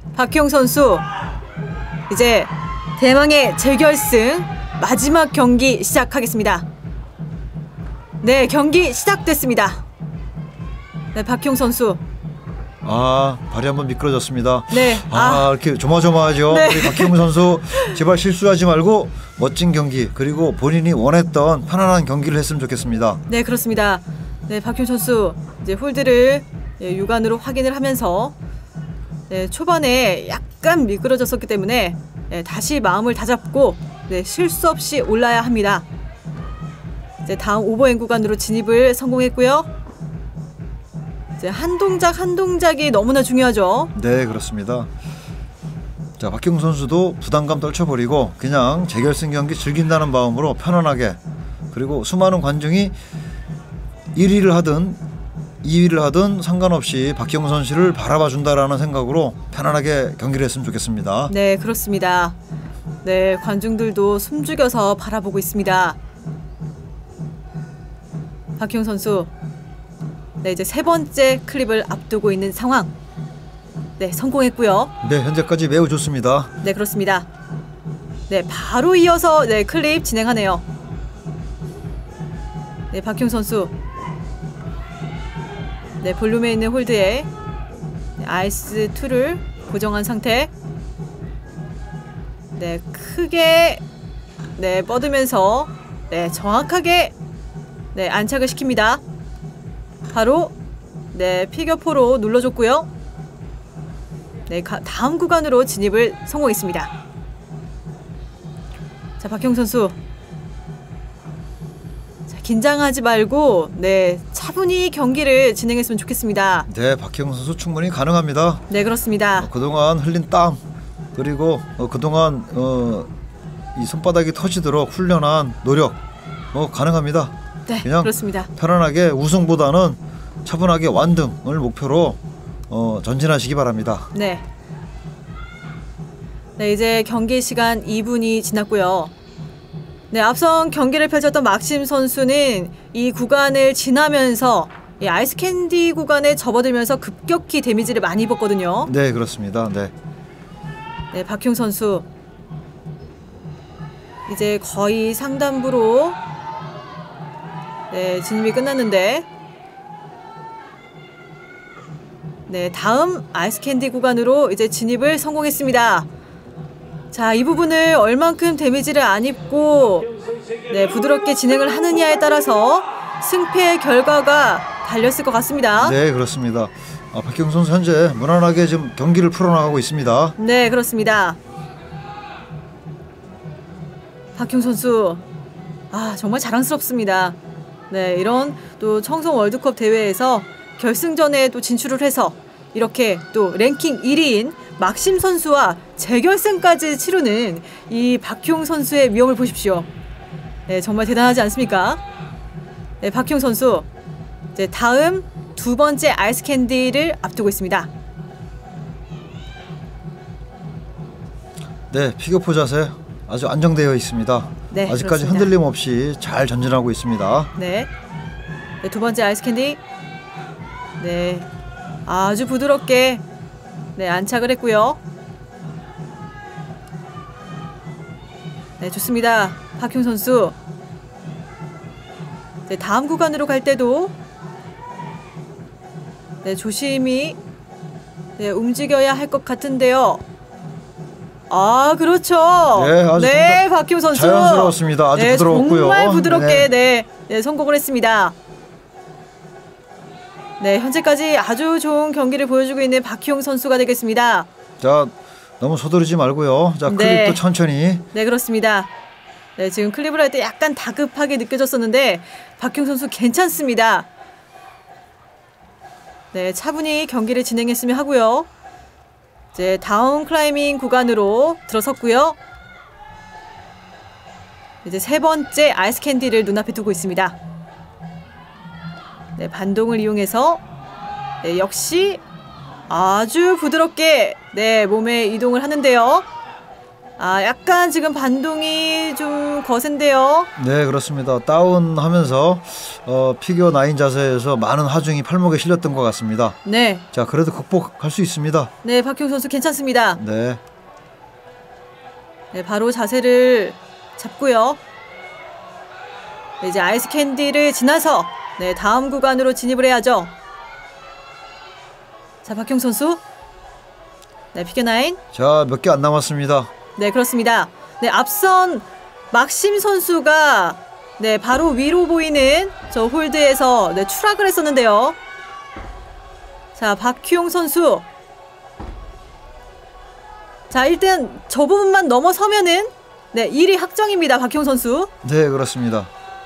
박희용 선수 이제 대망의 재결승 마지막 경기 시작하겠습니다. 네, 경기 시작됐습니다. 네, 박희용 선수. 발이 한번 미끄러졌습니다. 네. 이렇게 조마조마하죠. 네. 우리 박희용 선수 제발 실수하지 말고 멋진 경기 그리고 본인이 원했던 편안한 경기를 했으면 좋겠습니다. 네, 그렇습니다. 네, 박희용 선수 이제 홀드를 육안으로 확인을 하면서 초반에 약간 미끄러졌었기 때문에 다시 마음을 다잡고 실수 없이 올라야 합니다. 이제 다음 오버핸 구간으로 진입을 성공했고요. 이제 한 동작 한 동작이 너무나 중요하죠. 네, 그렇습니다. 자, 박희용 선수도 부담감 떨쳐버리고 그냥 재결승 경기 즐긴다는 마음으로 편안하게, 그리고 수많은 관중이 1위를 하든 2위를 하든 상관없이 박희용 선수를 바라봐 준다라는 생각으로 편안하게 경기를 했으면 좋겠습니다. 네, 그렇습니다. 네, 관중들도 숨죽여서 바라보고 있습니다. 박희용 선수, 네, 이제 세 번째 클립을 앞두고 있는 상황. 네, 성공했고요. 네, 현재까지 매우 좋습니다. 네, 그렇습니다. 네, 바로 이어서 클립 진행하네요. 네, 박희용 선수. 네, 볼륨에 있는 홀드에 아이스 2를 고정한 상태. 네, 크게 뻗으면서 정확하게 안착을 시킵니다. 바로 피겨4로 눌러줬고요. 네, 다음 구간으로 진입을 성공했습니다. 자, 박희용 선수. 자, 긴장하지 말고 차분히 경기를 진행했으면 좋겠습니다. 네, 박희용 선수 충분히 가능합니다. 네, 그렇습니다. 그동안 흘린 땀, 그리고 그동안 이 손바닥이 터지도록 훈련한 노력 가능합니다. 네, 그냥 그렇습니다. 편안하게 우승보다는 차분하게 완등을 목표로 전진하시기 바랍니다. 네. 네, 이제 경기 시간 2분이 지났고요. 네, 앞선 경기를 펼쳤던 막심 선수는 이 구간을 지나면서 이 아이스 캔디 구간에 접어들면서 급격히 데미지를 많이 입었거든요. 네, 그렇습니다. 네. 네, 박희용 선수 이제 거의 상단부로 진입이 끝났는데, 다음 아이스 캔디 구간으로 이제 진입을 성공했습니다. 자, 이 부분을 얼만큼 데미지를 안 입고 부드럽게 진행을 하느냐에 따라서 승패의 결과가 달렸을 것 같습니다. 네, 그렇습니다. 박희용 선수 현재 무난하게 지금 경기를 풀어나가고 있습니다. 네, 그렇습니다. 박희용 선수, 정말 자랑스럽습니다. 네, 이런 또 청송 월드컵 대회에서 결승전에 또 진출을 해서 이렇게 또 랭킹 1위인 막심 선수와 재결승까지 치르는 이 박희용 선수의 위험을 보십시오. 네, 정말 대단하지 않습니까? 네, 박희용 선수 이제 다음 두 번째 아이스 캔디를 앞두고 있습니다. 네, 피겨4 자세 아주 안정되어 있습니다. 네, 아직까지 그렇습니다. 흔들림 없이 잘 전진하고 있습니다. 네, 두 번째 아이스 캔디. 네, 아주 부드럽게 안착을 했고요. 네, 좋습니다. 박희용 선수. 네, 다음 구간으로 갈 때도 조심히 움직여야 할 것 같은데요. 그렇죠. 네, 아주 박희용 선수. 자연스러웠습니다. 아주 부드러웠고요. 정말 부드럽게 성공을 했습니다. 네, 현재까지 아주 좋은 경기를 보여주고 있는 박희용 선수가 되겠습니다. 자, 너무 서두르지 말고요. 자, 클립도 천천히. 네, 그렇습니다. 네, 지금 클립을 할 때 약간 다급하게 느껴졌었는데 박희용 선수 괜찮습니다. 네, 차분히 경기를 진행했으면 하고요. 이제 다운 클라이밍 구간으로 들어섰고요. 이제 세 번째 아이스 캔디를 눈앞에 두고 있습니다. 네, 반동을 이용해서 역시 아주 부드럽게 몸에 이동을 하는데요. 아, 약간 지금 반동이 좀 거센데요. 네, 그렇습니다. 다운하면서 피겨 9 자세에서 많은 하중이 팔목에 실렸던 것 같습니다. 네. 자, 그래도 극복할 수 있습니다. 네, 박희웅 선수 괜찮습니다. 네. 네, 바로 자세를 잡고요. 네, 이제 아이스 캔디를 지나서 네, 다음 구간으로 진입을 해야죠. 자, 박희웅 선수. 네, 피겨 9. 자, 몇 개 안 남았습니다. 네, 그렇습니다. 네, 앞선 막심 선수가 네, 바로 위로 보이는 저 홀드에서 네, 추락을 했었는데요. 자, 박희웅 선수. 자, 일단 저 부분만 넘어서면은 네, 1위 확정입니다. 박희웅 선수. 네, 그렇습니다.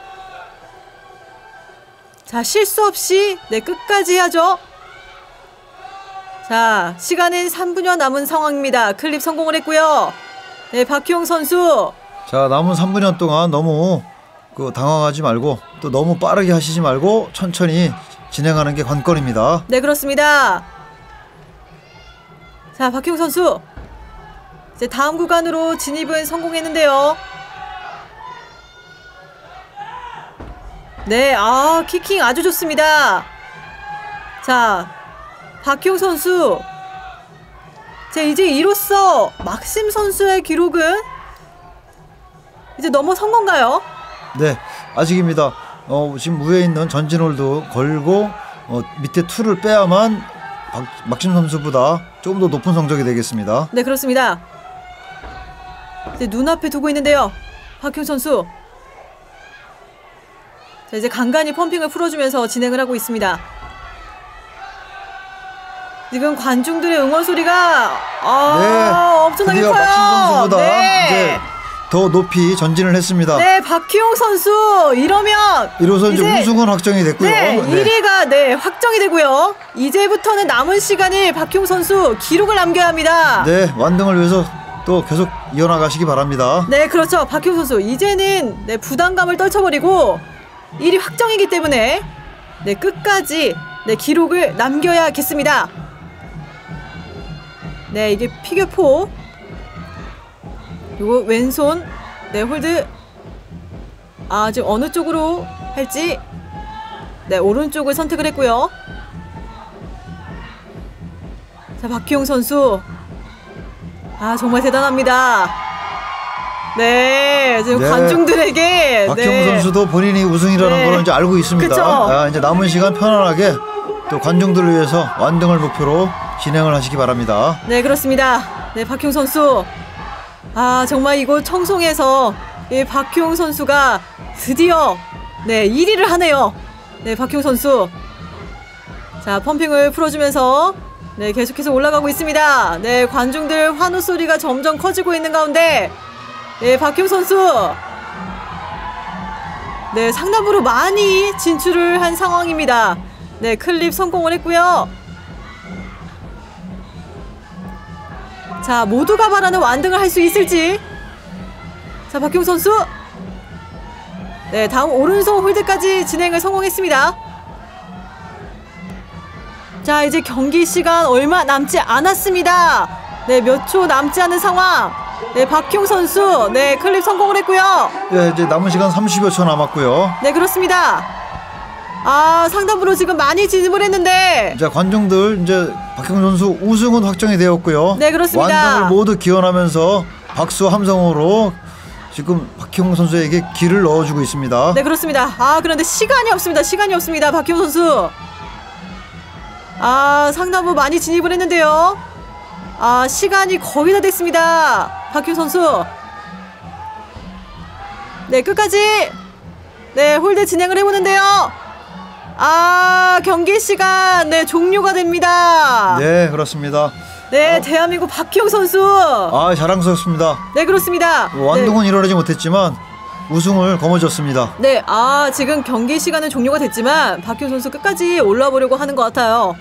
자, 실수 없이 네, 끝까지 해야죠. 자, 시간은 3분여 남은 상황입니다. 클립 성공을 했고요. 네, 박희웅 선수. 자, 남은 3분여 동안 너무 당황하지 말고 또 너무 빠르게 하시지 말고 천천히 진행하는 게 관건입니다. 네, 그렇습니다. 자, 박희웅 선수. 이제 다음 구간으로 진입은 성공했는데요. 네, 아, 키킹 아주 좋습니다. 자, 박희웅 선수. 자, 이제 이로써 막심 선수의 기록은 이제 넘어선 건가요? 네, 아직입니다. 지금 위에 있는 전진홀도 걸고 밑에 투를 빼야만 막심 선수보다 조금 더 높은 성적이 되겠습니다. 네, 그렇습니다. 이제 눈앞에 두고 있는데요. 박희웅 선수. 자, 이제 간간히 펌핑을 풀어주면서 진행을 하고 있습니다. 지금 관중들의 응원 소리가 엄청나게 드디어 커요. 막심 선수보다 네. 이제 더 높이 전진을 했습니다. 네, 박희웅 선수 이러면 이로써 이제 우승은 확정이 됐고요. 네, 1위가 네, 확정이 되고요. 이제부터는 남은 시간을 박희웅 선수 기록을 남겨야 합니다. 네, 완등을 위해서 또 계속 이어나가시기 바랍니다. 네, 그렇죠. 박희웅 선수 이제는 네, 부담감을 떨쳐버리고 1위 확정이기 때문에 네, 끝까지 네, 기록을 남겨야겠습니다. 네, 이게 피겨4. 요거 왼손 네, 홀드. 아, 지금 어느 쪽으로 할지. 네, 오른쪽을 선택을 했고요. 자, 박희웅 선수. 아, 정말 대단합니다. 네, 지금 네. 관중들에게 박희웅 네. 선수도 본인이 우승이라는 네. 걸 이제 알고 있습니다. 그쵸? 이제 남은 시간 편안하게 또 관중들을 위해서 완등을 목표로 진행을 하시기 바랍니다. 네, 그렇습니다. 네, 박희웅 선수. 아, 정말 이곳 청송에서 이 박희웅 선수가 드디어 네, 1위를 하네요. 네, 박희웅 선수. 자, 펌핑을 풀어주면서 네, 계속해서 올라가고 있습니다. 네, 관중들 환호 소리가 점점 커지고 있는 가운데 네, 박희웅 선수. 네, 상당부로 많이 진출을 한 상황입니다. 네, 클립 성공을 했고요. 자, 모두가 바라는 완등을 할 수 있을지. 자, 박희웅 선수. 네, 다음 오른손 홀드까지 진행을 성공했습니다. 자, 이제 경기 시간 얼마 남지 않았습니다. 네, 몇 초 남지 않은 상황. 네, 박희웅 선수. 네, 클립 성공을 했고요. 네, 이제 남은 시간 30여 초 남았고요. 네, 그렇습니다. 아, 상당부로 지금 많이 진입을 했는데. 자, 관중들 이제 박희웅 선수 우승은 확정이 되었고요. 네, 그렇습니다. 완등을 모두 기원하면서 박수 함성으로 지금 박희웅 선수에게 기를 넣어주고 있습니다. 네, 그렇습니다. 아, 그런데 시간이 없습니다. 시간이 없습니다. 박희웅 선수. 아, 상당부 많이 진입을 했는데요. 아, 시간이 거의 다 됐습니다. 박희웅 선수. 네, 끝까지 네, 홀드 진행을 해보는데요. 아, 경기 시간 네, 종료가 됩니다. 네, 그렇습니다. 네, 대한민국 박희웅 선수. 아, 자랑스럽습니다. 네, 그렇습니다. 완등은 이뤄내지 못했지만 우승을 거머쥐었습니다. 네, 아, 지금 경기 시간은 종료가 됐지만 박희웅 선수 끝까지 올라와 보려고 하는 것 같아요.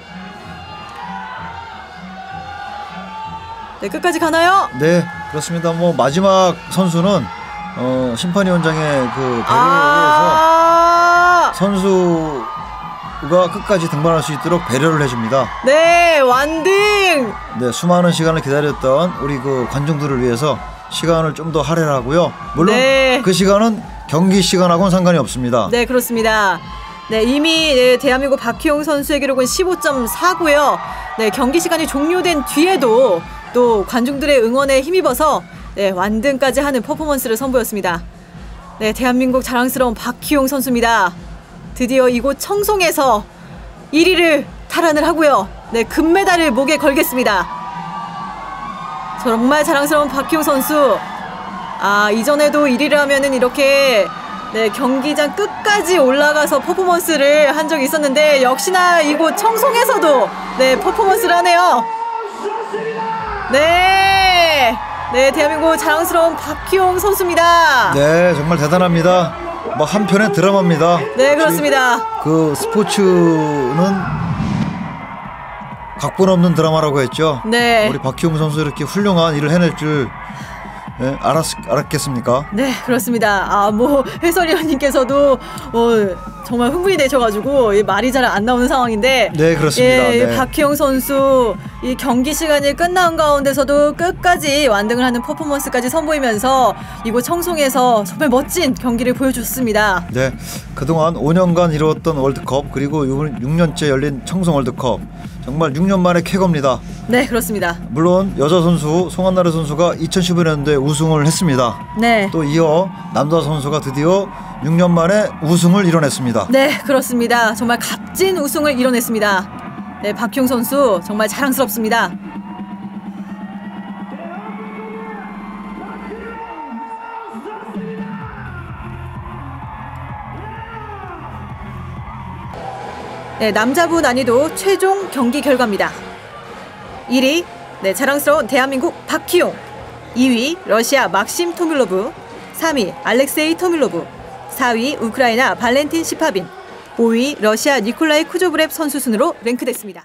네, 끝까지 가나요? 네, 그렇습니다. 뭐 마지막 선수는 심판위원장의 그 배려에 의해서 선수 끝까지 등반할 수 있도록 배려를 해줍니다. 네, 완등. 네, 수많은 시간을 기다렸던 우리 그 관중들을 위해서 시간을 좀 더 할애하고요. 물론 네. 그 시간은 경기 시간하고는 상관이 없습니다. 네, 그렇습니다. 네, 이미 네, 대한민국 박희용 선수의 기록은 15.4고요. 네, 경기 시간이 종료된 뒤에도 또 관중들의 응원에 힘입어서 네, 완등까지 하는 퍼포먼스를 선보였습니다. 네, 대한민국 자랑스러운 박희용 선수입니다. 드디어 이곳 청송에서 1위를 탈환을 하고요. 네, 금메달을 목에 걸겠습니다. 정말 자랑스러운 박희용 선수. 이전에도 1위를 하면은 이렇게 네, 경기장 끝까지 올라가서 퍼포먼스를 한 적이 있었는데 역시나 이곳 청송에서도 네, 퍼포먼스를 하네요. 네, 대한민국 자랑스러운 박희용 선수입니다. 네, 정말 대단합니다. 뭐 한편의 드라마입니다. 네, 그렇습니다. 그 스포츠는 각본 없는 드라마라고 했죠. 네. 우리 박희용 선수 이렇게 훌륭한 일을 해낼 줄 알았겠습니까? 네, 그렇습니다. 뭐 해설위원님께서도 정말 흥분이 되셔가지고 말이 잘 안 나오는 상황인데. 네, 그렇습니다. 예, 네. 박희용 선수 이 경기 시간이 끝난 가운데서도 끝까지 완등을 하는 퍼포먼스까지 선보이면서 이곳 청송에서 정말 멋진 경기를 보여줬습니다. 네, 그동안 5년간 이루었던 월드컵 그리고 6년째 열린 청송 월드컵 정말 6년 만에 쾌거입니다. 네, 그렇습니다. 물론 여자 선수 송한나래 선수가 2015년도에 우승을 했습니다. 네. 또 이어 남자 선수가 드디어 6년 만에 우승을 이뤄냈습니다. 네, 그렇습니다. 정말 값진 우승을 이뤄냈습니다. 네, 박희용 선수 정말 자랑스럽습니다. 네, 남자부 난이도 최종 경기 결과입니다. 1위 네, 자랑스러운 대한민국 박희용, 2위 러시아 막심 토밀로브, 3위 알렉세이 토밀로브, 4위 우크라이나 발렌틴 시파빈, 5위 러시아 니콜라이 쿠조브레프 선수 순으로 랭크됐습니다.